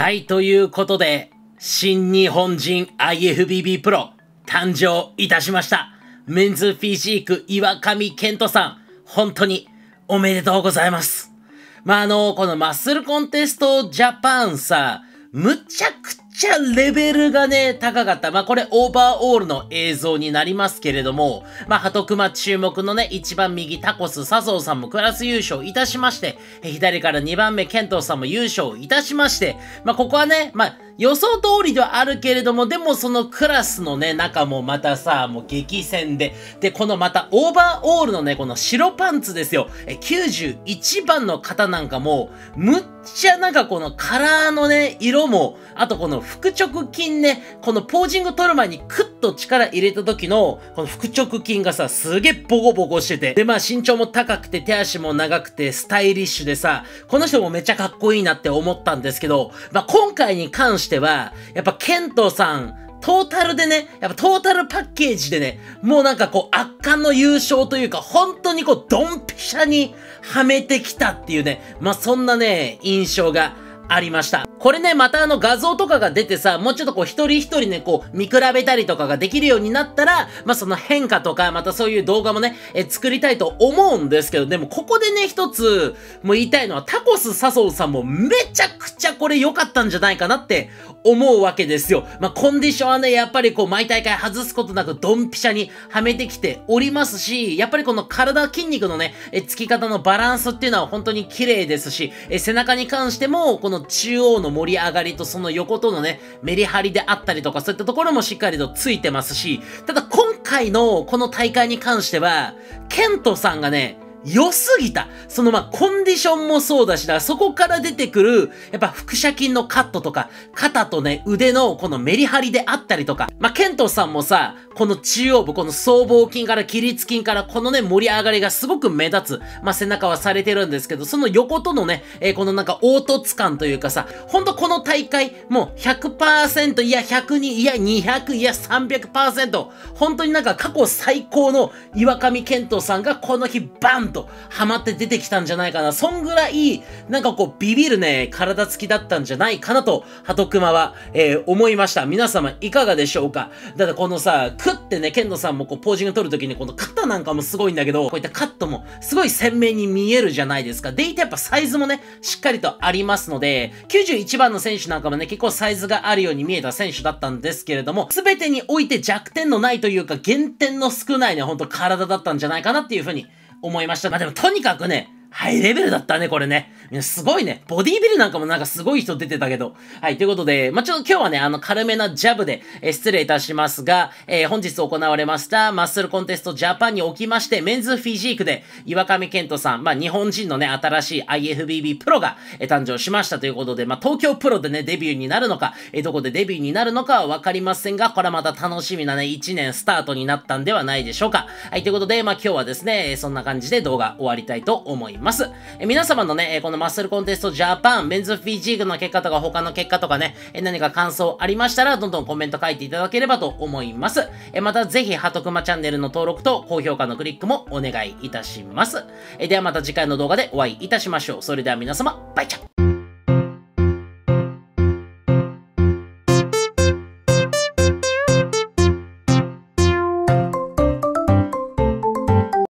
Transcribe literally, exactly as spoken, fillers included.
はい、ということで、新日本人 アイエフビービー プロ誕生いたしました。メンズフィジーク岩上健人さん、本当におめでとうございます。まあ、あの、このマッスルコンテストジャパンさ、むちゃくちゃレベルがね、高かった。まあ、これオーバーオールの映像になりますけれども、まあ、ハトクマ注目のね、一番右タコス笹生さんもクラス優勝いたしまして、左からにばんめ健人さんも優勝いたしまして、まあ、ここはね、まあ、予想通りではあるけれども、でもそのクラスのね、中もまたさ、もう激戦で、で、このまたオーバーオールのね、この白パンツですよ。え、きゅうじゅういちばんの方なんかも、むっちゃなんかこのカラーのね、色も、あとこの腹直筋ね、このポージング取る前にクッと力入れた時の、この腹直筋がさ、すげえボコボコしてて、で、まあ身長も高くて手足も長くてスタイリッシュでさ、この人もめっちゃかっこいいなって思ったんですけど、まあ今回に関しては、やっぱケントさん、トータルでね、やっぱトータルパッケージでね、もうなんかこう圧巻の優勝というか、本当にこうドンピシャにはめてきたっていうね、まあそんなね、印象がありました。これね、またあの画像とかが出てさ、もうちょっとこう一人一人ね、こう見比べたりとかができるようになったら、まあその変化とか、またそういう動画もね、え作りたいと思うんですけど、でもここでね、一つ、もう言いたいのは、タコス笹生さんもめちゃくちゃこれ良かったんじゃないかなって思うわけですよ。まあコンディションはね、やっぱりこう毎大会外すことなくドンピシャにはめてきておりますし、やっぱりこの体筋肉のね、えつき方のバランスっていうのは本当に綺麗ですし、え背中に関しても、この中央の盛り上がりとその横とのね、メリハリであったりとか、そういったところもしっかりとついてますし、ただ今回のこの大会に関しては、ケントさんがね、良すぎた。そのまあ、コンディションもそうだしな、そこから出てくる、やっぱ腹斜筋のカットとか、肩とね、腕のこのメリハリであったりとか、まあ、ケントさんもさ、この中央部、この僧帽筋から起立筋からこのね、盛り上がりがすごく目立つ。まあ、背中はされてるんですけど、その横とのね、えー、このなんか凹凸感というかさ、ほんとこの大会、もうひゃくパーセント、いやひゃくに、いやにひゃく、いやさんびゃくパーセント、本当になんか過去最高の岩上健人さんがこの日バンとハマって出てきたんじゃないかな。そんぐらい、なんかこうビビるね、体つきだったんじゃないかなと、ハトクマは、えー、思いました。皆様いかがでしょうか。だからこのさ、クッてね、ケントさんもこうポージング取るときにこの肩なんかもすごいんだけど、こういったカットもすごい鮮明に見えるじゃないですか。でいてやっぱサイズもね、しっかりとありますので、きゅうじゅういちばんの選手なんかもね、結構サイズがあるように見えた選手だったんですけれども、すべてにおいて弱点のないというか、減点の少ないね、ほんと体だったんじゃないかなっていうふうに思いました。まあでもとにかくね、ハイレベルだったね、これね。すごいね。ボディービルなんかもなんかすごい人出てたけど。はい、ということで、まあ、ちょっと今日はね、あの、軽めなジャブで、えー、失礼いたしますが、えー、本日行われましたマッスルコンテストジャパンにおきまして、メンズフィジークで岩上健人さん、まあ、日本人のね、新しい アイエフビービー プロが、えー、誕生しましたということで、まあ、東京プロでね、デビューになるのか、えー、どこでデビューになるのかはわかりませんが、これはまた楽しみなね、いちねんスタートになったんではないでしょうか。はい、ということで、まあ、今日はですね、そんな感じで動画終わりたいと思います。えー、皆様のね、このマッスルコンテストジャパン、メンズフィジークの結果とか他の結果とかね、何か感想ありましたら、どんどんコメント書いていただければと思います。またぜひ、ハトクマチャンネルの登録と高評価のクリックもお願いいたします。ではまた次回の動画でお会いいたしましょう。それでは皆様、バイチャ